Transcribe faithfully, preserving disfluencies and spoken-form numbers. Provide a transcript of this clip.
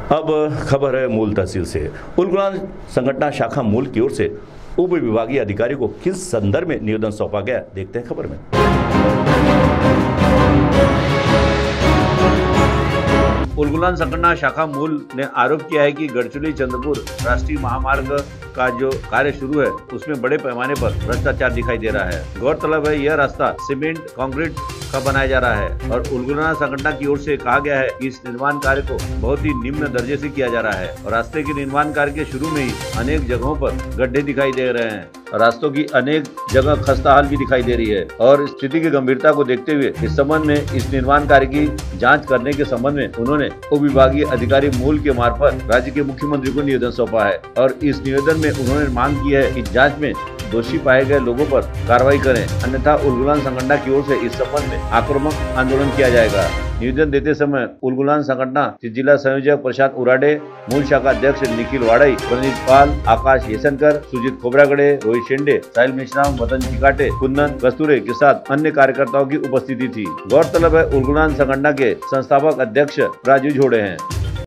अब खबर है मूल तहसील से। उलगुलान संगठन शाखा मूल की ओर से उप विभागीय अधिकारी को किस संदर्भ में निवेदन सौंपा गया, देखते हैं खबर में। उलगुलान संगठन शाखा मूल ने आरोप किया है कि गढ़चिरौली चंद्रपुर राष्ट्रीय महामार्ग का जो कार्य शुरू है उसमें बड़े पैमाने पर भ्रष्टाचार दिखाई दे रहा है। गौरतलब है यह रास्ता सीमेंट कंक्रीट का बनाया जा रहा है और उलगुलान संगठन की ओर से कहा गया है कि इस निर्माण कार्य को बहुत ही निम्न दर्जे से किया जा रहा है और रास्ते के निर्माण कार्य के शुरू में ही अनेक जगहों पर गड्ढे दिखाई दे रहे हैं। रास्तों की अनेक जगह खस्ता हाल भी दिखाई दे रही है और स्थिति की गंभीरता को देखते हुए इस संबंध में इस निर्माण कार्य की जांच करने के संबंध में उन्होंने उप विभागीय अधिकारी मूल के मार्फत राज्य के मुख्यमंत्री को निवेदन सौंपा है और इस निवेदन में उन्होंने मांग की है कि जांच में दोषी पाए गए लोगों पर कार्रवाई करें, अन्यथा उलगुलान संगठन की ओर से इस संबंध में आक्रामक आंदोलन किया जाएगा। निवेदन देते समय उलगुलान संगठन जिला संयोजक प्रशांत उराडे, मूल शाखा अध्यक्ष निखिल वाड़ई, प्रनीत पाल, आकाश येसनकर, सुजीत खोबरागड़े, रोहित शेंडे, साहिल मेश्राम, वतन चिकाटे, कुंदन कस्तूरे के साथ अन्य कार्यकर्ताओं की उपस्थिति थी। गौरतलब है उलगुलान संगठन के संस्थापक अध्यक्ष राजू झोड़े हैं।